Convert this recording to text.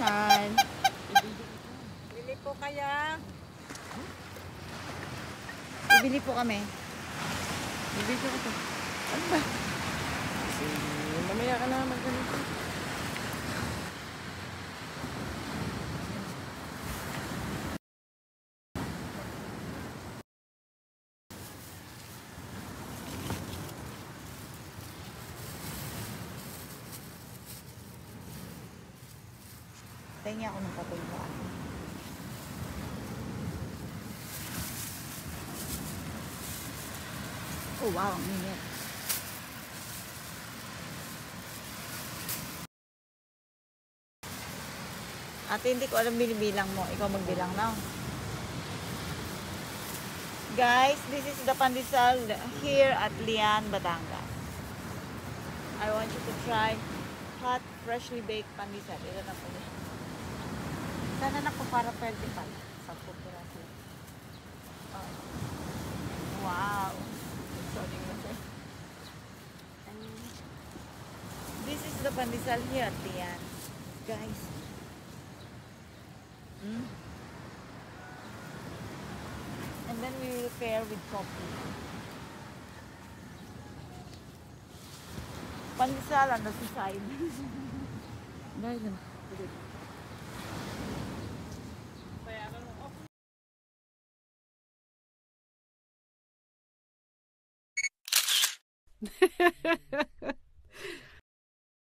Hi. Bili po kaya. Bibili po kami. Bibili ko ito. Ano ba? Kasi mamaya ka na magganito. Tingin ako ng papel mo. Oh wow, ang init. Ate, hindi ko alam binibilang mo. Ikaw magbilang na. Guys, this is the pandesal here at Lian, Batangas. I want you to try hot, freshly baked pandesal. Ito na po niya. Sana na po para 20 pala. 10 piraso. Oh. Wow. Sorry na sir. This is the pandesal here at Lian. Guys. And then we will pair with coffee. Pandesal on the side. Guys, Bayaran mo.